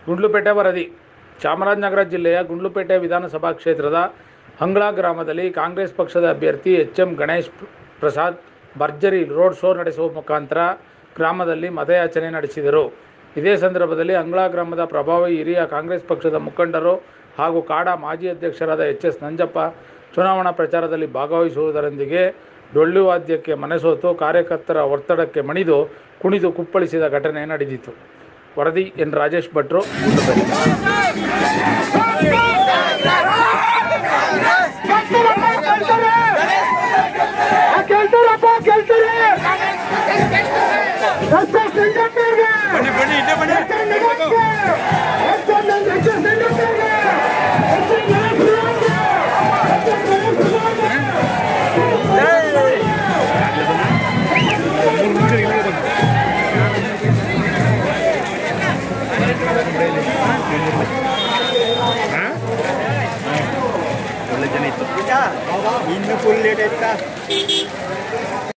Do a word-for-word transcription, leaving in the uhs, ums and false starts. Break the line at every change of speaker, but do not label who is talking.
ಗುಂಡ್ಲುಪೇಟೆ ವರದಿ. ಚಾಮರಾಜನಗರ ಜಿಲ್ಲೆಯ ಗುಂಡ್ಲುಪೇಟೆ ವಿಧಾನಸಭಾ ಕ್ಷೇತ್ರದ ಹಂಗ್ಳ ಗ್ರಾಮದಲ್ಲಿ ಕಾಂಗ್ರೆಸ್ ಪಕ್ಷದ ಅಭ್ಯರ್ಥಿ ಎಚ್ ಎಂ ಗಣೇಶ್ ಪ್ರಸಾದ್ ಭರ್ಜರಿ ರೋಡ್ ಶೋ ನಡೆಸುವ ಮುಖಾಂತರ ಗ್ರಾಮದಲ್ಲಿ ಮತಯಾಚನೆ ನಡೆಸಿದರು. ಇದೇ ಸಂದರ್ಭದಲ್ಲಿ ಹಂಗ್ಳ ಗ್ರಾಮದ ಪ್ರಭಾವಿ ಹಿರಿಯ ಕಾಂಗ್ರೆಸ್ ಪಕ್ಷದ ಮುಖಂಡರು ಹಾಗೂ ಕಾಡಾ ಮಾಜಿ ಅಧ್ಯಕ್ಷರಾದ ಎಚ್ ಎಸ್ ನಂಜಪ್ಪ ಚುನಾವಣಾ ಪ್ರಚಾರದಲ್ಲಿ ಭಾಗವಹಿಸುವುದರೊಂದಿಗೆ ಡೊಳ್ಳು ವಾದ್ಯಕ್ಕೆ ಮನಸೋತು ಕಾರ್ಯಕರ್ತರ ಒತ್ತಡಕ್ಕೆ ಮಣಿದು ಕುಣಿದು ಕುಪ್ಪಳಿಸಿದ ಘಟನೆ ನಡೆದಿತ್ತು. ವರದಿ ಎನ್ ರಾಜೇಶ್ ಭಟ್ರು,
ಒಳ್ಳೆ ಜನ ಇತ್ತು. ಇನ್ನು ಫುಲ್ ಲೇಟ್ ಆಯ್ತಾ.